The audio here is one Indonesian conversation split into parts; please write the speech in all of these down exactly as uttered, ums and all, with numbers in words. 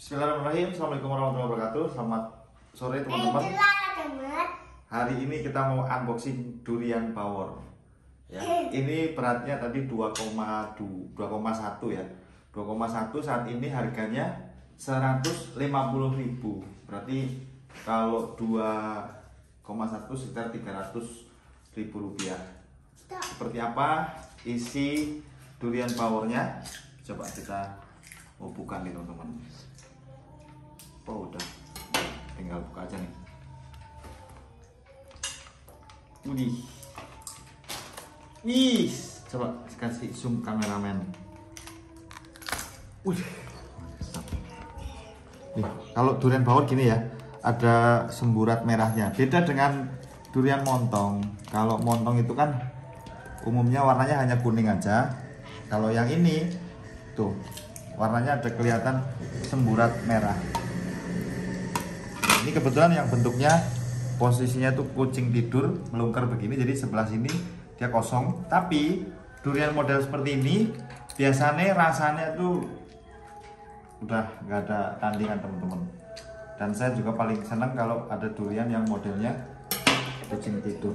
Bismillahirrahmanirrahim. Assalamualaikum warahmatullahi wabarakatuh. Selamat sore teman-teman. Hari ini kita mau unboxing durian power. Ya, ini beratnya tadi dua koma satu ya. dua koma satu saat ini harganya seratus lima puluh ribu. Berarti kalau dua koma satu sekitar tiga ratus ribu rupiah. Seperti apa isi durian powernya? Coba kita mau buka nih teman-teman. Oh udah, tinggal buka aja nih. Widih, nih, coba kasih zoom kameramen. Wih, nih kalau durian power gini ya, ada semburat merahnya. Beda dengan durian montong. Kalau montong itu kan umumnya warnanya hanya kuning aja. Kalau yang ini tuh warnanya ada kelihatan semburat merah. Ini kebetulan yang bentuknya posisinya tuh kucing tidur melungker begini, jadi sebelah sini dia kosong. Tapi durian model seperti ini biasanya rasanya tuh udah nggak ada tandingan teman-teman. Dan saya juga paling senang kalau ada durian yang modelnya kucing tidur.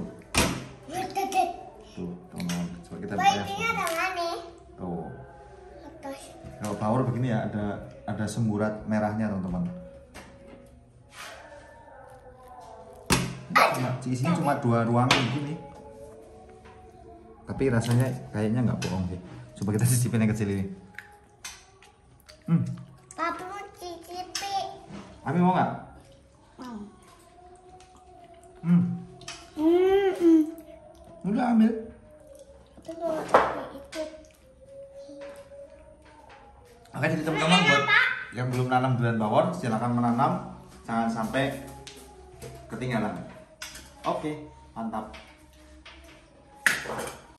Tuh teman-teman, coba kita lihat. Tuh. Kalau power begini ya, ada ada semburat merahnya teman-teman. Nah, isinya cuma dua ruangan gini. Tapi rasanya kayaknya nggak bohong sih. Coba kita cicipin yang kecil ini. Hmm. Papa mau cicipi. Ami mau nggak? Mau. Hmm. Hmm. hmm. Udah ambil. Tapi kalau itu. Oke, jadi teman-teman buat yang belum nanam durian power silahkan menanam, jangan sampai ketinggalan. Oke, mantap.